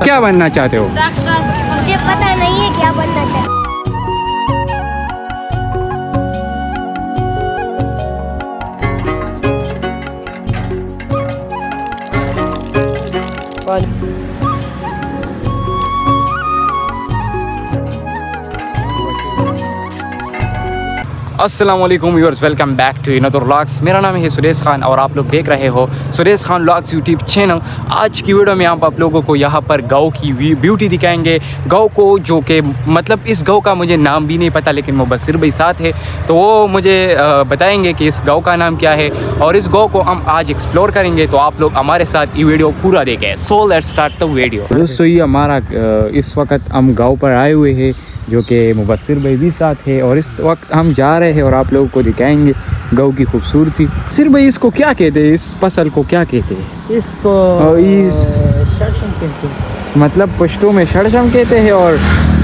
क्या बनना चाहते हो? मुझे पता नहीं है क्या बनना चाहते। अस्सलाम वालेकुम viewers, welcome back to another vlogs. मेरा नाम है सुरेश खान और आप लोग देख रहे हो Suresh Khan vlogs YouTube channel. आज की वीडियो में आप लोगों को यहाँ पर गाँव की ब्यूटी दिखाएंगे। गाँव को जो कि मतलब इस गाँव का मुझे नाम भी नहीं पता, लेकिन मुबस्सिर भाई साथ है तो वो मुझे बताएंगे कि इस गाँव का नाम क्या है और इस गाँव को हम आज एक्सप्लोर करेंगे। तो आप लोग हमारे साथ ये वीडियो पूरा देखें। So let's start the video. दोस्तों ये हमारा इस वक्त हम गाँव पर आए हुए हैं जो कि मुबस्सिर भाई भी साथ है और इस वक्त हम जा रहे हैं और आप लोगों को दिखाएंगे गाँव की खूबसूरती। सिर भाई इसको क्या कहते हैं, इस फसल को क्या कहते हैं? इसको शड़शम कहते हैं। मतलब पश्तो में शड़शम कहते हैं और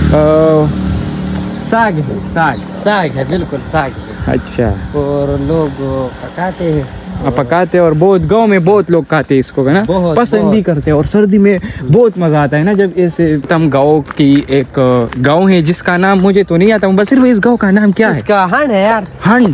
साग है। साग है, बिल्कुल साग है। अच्छा, और लोग पकाते हैं पकाते हैं और बहुत गांव में बहुत लोग खाते हैं इसको है ना, पसंद भी करते हैं। और सर्दी में बहुत मजा आता है ना जब ऐसे। हम गाँव की एक गांव है जिसका नाम मुझे तो नहीं आता। मुबस्सिर भाई इस गांव का नाम क्या है? इसका हंड है यार।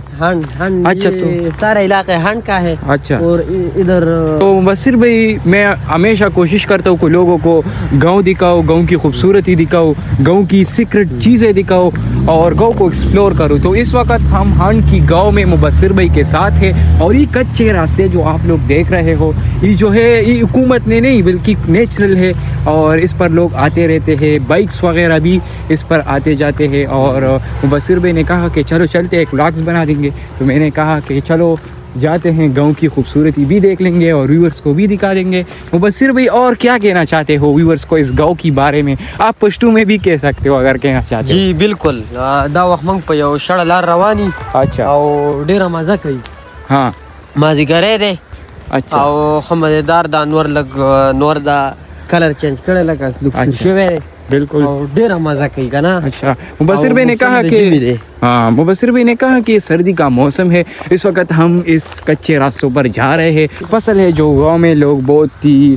हंड। अच्छा, तो सारा इलाका हंड का है। अच्छा, और इधर तो मुबस्सिर भाई मैं हमेशा कोशिश करता हूँ कि लोगों को गाँव दिखाओ, गाँव की खूबसूरती दिखाओ, गाँव की सीक्रेट चीज़ें दिखाओ और गाँव को एक्सप्लोर करो। तो इस वक्त हम हंड की गाँव में मुबस्सिर भाई के साथ है और ये कच्चे रास्ते जो आप लोग देख रहे हो ये जो है ये हुकूमत ने नहीं बल्कि नेचुरल है और इस पर लोग आते रहते हैं। बाइक्स वगैरह भी इस पर आते जाते हैं और मुबस्सिर भाई ने कहा कि चलो चलते एक व्लॉग्स बना देंगे। तो मैंने कहा कि चलो जाते हैं, गांव की खूबसूरती भी देख लेंगे और व्यूअर्स को भी दिखा देंगे। मुबस्सिर भाई और क्या कहना चाहते हो व्यूअर्स को इस गांव की बारे में? आप पश्तो में भी कह सकते हो अगर कहना चाहते हो। जी बिल्कुल। दा वक्त मंग पे शड़लार रवानी। अच्छा, और डेरा मजा कई। हाँ माजी करे दे। अच्छा, और खमदेदार दानवर लग नोर दा कलर चेंज करे लगा लुक सुशे बिल्कुल। और डेरा मजा कई का ना। अच्छा, मुबस्सिर भाई ने कहा कि हाँ, मुबस्सिर भाई ने कहा कि सर्दी का मौसम है, इस वक्त हम इस कच्चे रास्तों पर जा रहे हैं। फसल है जो गांव में लोग बहुत ही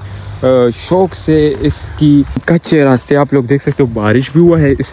शौक से इसकी कच्चे रास्ते आप लोग देख सकते हो। बारिश भी हुआ है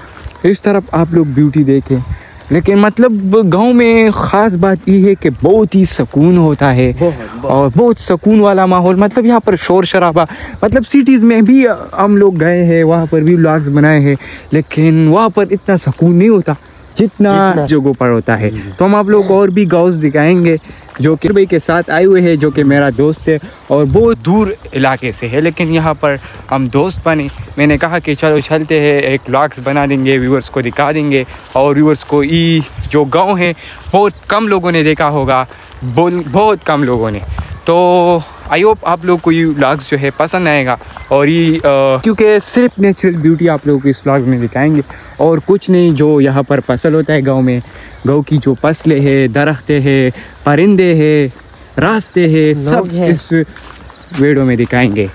इस तरफ आप लोग ब्यूटी देखें। लेकिन मतलब गांव में ख़ास बात ये है कि बहुत ही सुकून होता है और बहुत सुकून वाला माहौल। मतलब यहाँ पर शोर शराबा, मतलब सिटीज़ में भी हम लोग गए हैं, वहाँ पर भी व्लॉग्स बनाए हैं, लेकिन वहाँ पर इतना सुकून नहीं होता जितना जगहों पर होता है। तो हम आप लोग और भी गाँव दिखाएंगे जो कि भाई के साथ आए हुए हैं, जो कि मेरा दोस्त है और बहुत दूर इलाके से है, लेकिन यहाँ पर हम दोस्त बने। मैंने कहा कि चलो चलते हैं, एक व्लॉग्स बना देंगे, व्यूअर्स को दिखा देंगे और व्यूअर्स को ये जो गांव है बहुत कम लोगों ने देखा होगा, बहुत कम लोगों ने। तो आई होप आप लोग को ये व्लॉग्स जो है पसंद आएगा और ये क्योंकि सिर्फ नेचुरल ब्यूटी आप लोगों को इस व्लॉग में दिखाएंगे और कुछ नहीं। जो यहाँ पर फसल होता है गांव में, गांव की जो फसलें हैं, दरख्तें हैं, परिंदे हैं, रास्ते हैं, सब इस वीडियो में दिखाएंगे।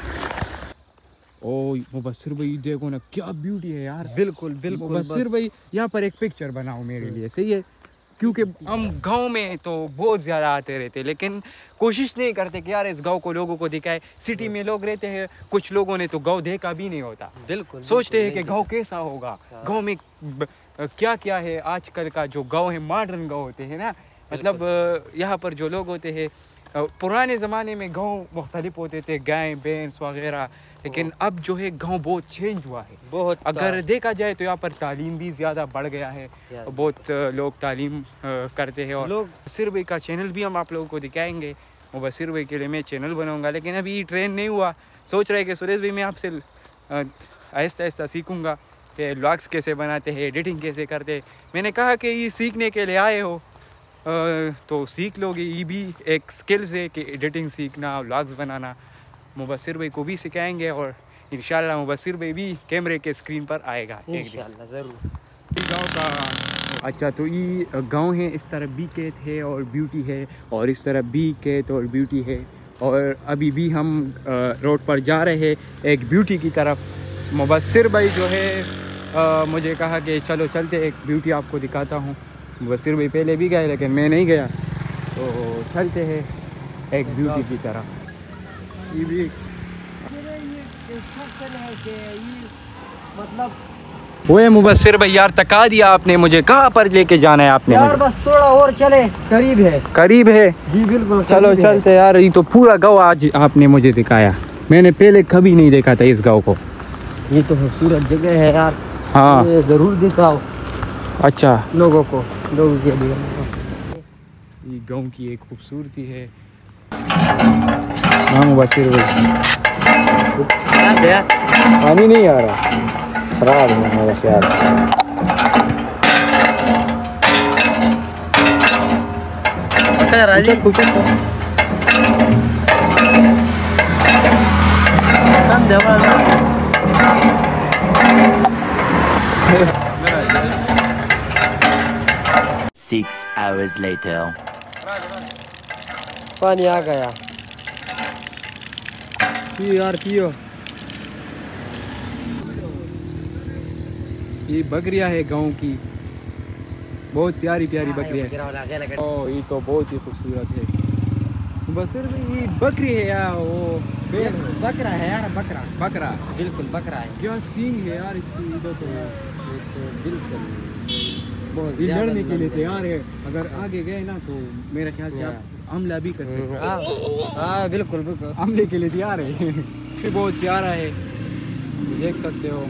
ओ मुबस्सिर भाई देखो ना क्या ब्यूटी है यार। बिल्कुल। मुबस्सिर भाई यहाँ पर एक पिक्चर बनाओ मेरे लिए, सही है? क्योंकि हम गांव में तो बहुत ज़्यादा आते रहते, लेकिन कोशिश नहीं करते कि यार इस गांव को लोगों को दिखाए। सिटी में लोग रहते हैं, कुछ लोगों ने तो गांव देखा भी नहीं होता। बिल्कुल सोचते हैं कि गांव कैसा होगा, गांव में क्या क्या है। आजकल का जो गांव है मॉडर्न गांव होते हैं ना, मतलब यहाँ पर जो लोग होते हैं पुराने ज़माने में गांव मुख्तलिफ होते थे, गाय भैंस वगैरह, लेकिन अब जो है गांव बहुत चेंज हुआ है बहुत। अगर देखा जाए तो यहाँ पर तालीम भी ज़्यादा बढ़ गया है, बहुत लोग तालीम करते हैं। और मुबस्सिर भाई का चैनल भी हम आप लोगों को दिखाएंगे। मुबस्सिर भाई के लिए मैं चैनल बनाऊंगा, लेकिन अभी ट्रेन नहीं हुआ। सोच रहे कि सुरेश भाई मैं आपसे आहिस्ता आहिस्ता सीखूँगा कि व्लॉग्स कैसे बनाते हैं, एडिटिंग कैसे करते हैं। मैंने कहा कि ये सीखने के लिए आए हो तो सीख लोगे, ये भी एक स्किल्स है कि एडिटिंग सीखना, व्लॉग्स बनाना। मुबस्सिर भाई को भी सिखाएंगे और इंशाल्लाह मुबस्सिर भाई भी कैमरे के स्क्रीन पर आएगा इंशाल्लाह ज़रूर। गाँव का अच्छा, तो ये गांव है, इस तरफ भी खेत है और ब्यूटी है और इस तरफ भी खेत और ब्यूटी है। और अभी भी हम रोड पर जा रहे हैं एक ब्यूटी की तरफ। मुबस्सिर भाई जो है मुझे कहा कि चलो चलते एक ब्यूटी आपको दिखाता हूँ। मुबस्सिर भाई पहले भी गए लेकिन मैं नहीं गया, तो चलते हैं एक ब्यूटी की तरफ। ये भी इंस्ट्रक्शन है कि ये मतलब ओए मुबस्सिर भाई यार थका दिया आपने मुझे, कहाँ पर लेके जाना है आपने यार मुझे? बस थोड़ा और चले, करीब है। करीब है? जी बिल्कुल चलो चलते यार, ये तो पूरा गाँव आज आपने मुझे दिखाया, मैंने पहले कभी नहीं देखा था इस गाँव को। ये तो खूबसूरत जगह है यार। हाँ ये जरूर दिखाओ अच्छा लोगों के लिए। ये गाँव की एक खूबसूरती है। हाँ मुबस्सिर भाई पानी नहीं आ रहा, खराब है मेरा ख्याल। Six hours later. पानी आ गया, पियो यार पियो। ये बकरियां है गांव की, बहुत प्यारी प्यारी बकरियां है। ओ ये तो बहुत ही खूबसूरत है। बस सिर्फ ये बकरी है यार, वो बकरा है यार, बकरा बकरा बिल्कुल बकरा है। क्या सींग है यार इसकी, इधर तो बिल्कुल बहुत ये लड़ने के लिए तैयार है, अगर आगे गए ना तो मेरे ख्याल से आप हमला भी कर सकते हैं। हाँ बिल्कुल बिल्कुल हमले के लिए तैयार है। ये बहुत प्यारा है, देख सकते हो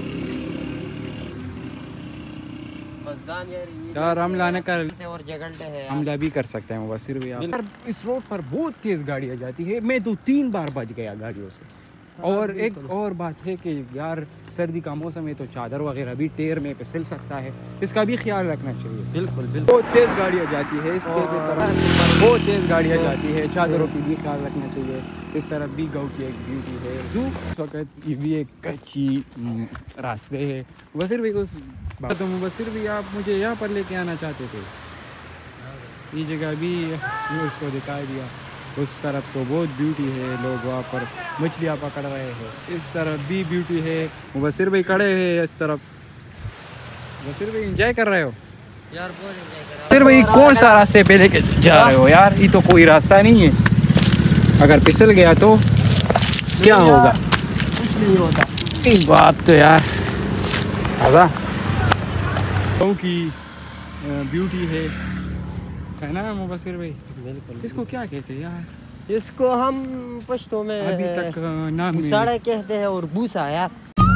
यार। हमला न कर और जगलते हैं, हमला भी कर सकते हैं मुबस्सिर भी। यार इस रोड पर बहुत तेज गाड़ियाँ जाती है, मैं तो 3 बार बच गया गाड़ियों से। और एक और बात है कि यार सर्दी का मौसम है तो चादर वगैरह भी टेर में फिसल सकता है, इसका भी ख्याल रखना चाहिए। बिल्कुल बिल्कुल बहुत तेज गाड़ियाँ जाती है, इस तरफ बहुत तेज गाड़ियाँ जाती है, चादरों की भी ख्याल रखना चाहिए। इस तरफ भी गाँव की एक ब्यूटी है। इस वक्त ये भी एक कच्ची रास्ते है। मुबस्सिर भाई उस तो मुबस्सिर भी आप मुझे यहाँ पर लेके आना चाहते थे, ये जगह भी उसको दिखा दिया। उस तरफ तो बहुत ब्यूटी है, लोग वहाँ पर मछलियाँ पकड़ रहे हैं। इस तरफ भी ब्यूटी है। मुबस्सिर भाई खड़े हैं इस तरफ। मुबस्सिर भाई एंजॉय कर रहे हो यार, बहुत एंजॉय कर रहा हूं। फिर भाई कौन सा रास्ते पे लेके जा रहे हो यार? ये तो कोई रास्ता नहीं है, अगर फिसल गया तो क्या होगा? कुछ नहीं होता। एक बात तो यार आजा गाँव की ब्यूटी है ना मुबस्सिर भाई? बिल्कुल। इसको क्या कहते हैं यार? इसको हम पश्तो में अभी तक नाम नहीं। भूसाड़े कहते हैं और भूसा यार।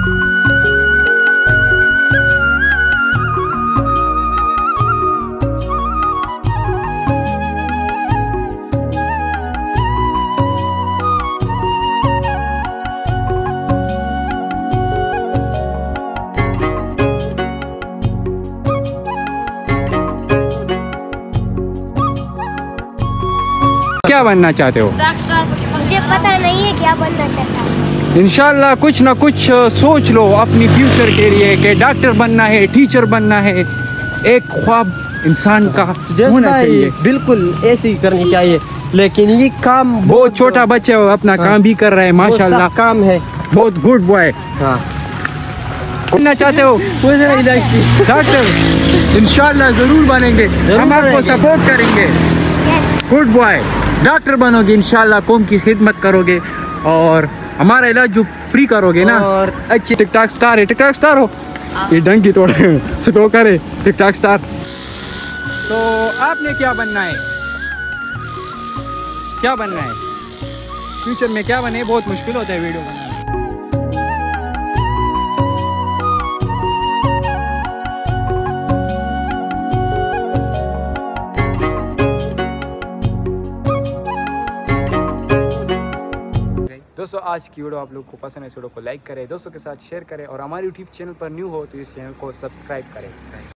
क्या बनना चाहते हो? मुझे पता नहीं है क्या बनना चाहता हूँ। इंशाल्लाह कुछ ना कुछ सोच लो अपनी फ्यूचर के लिए, कि डॉक्टर बनना है, टीचर बनना है, एक ख्वाब इंसान का होना चाहिए। बिल्कुल ऐसे ही करनी चाहिए, लेकिन ये काम बहुत छोटा बच्चा है, अपना काम भी कर रहा है माशाल्लाह, काम है। बहुत गुड बॉय। हाँ बनना चाहते हो डॉक्टर? इंशाल्लाह जरूर बनेंगे, हम आपको सपोर्ट करेंगे। गुड बॉय, डॉक्टर बनोगे इंशाल्लाह, कौम की खिदमत करोगे और हमारा इलाज जो फ्री करोगे ना। और अच्छी टिकटॉक स्टार है, टिकटॉक स्टार हो, ये ढंग की थोड़ा स्लो करे, टिकटॉक स्टार। तो आपने क्या बनना है? क्या बनना है फ्यूचर में? क्या बने? बहुत मुश्किल होता है वीडियो बनाना। दोस्तों आज की वीडियो आप लोग को पसंद है, इस वीडियो को लाइक करें, दोस्तों के साथ शेयर करें और हमारे यूट्यूब चैनल पर न्यू हो तो इस चैनल को सब्सक्राइब करें।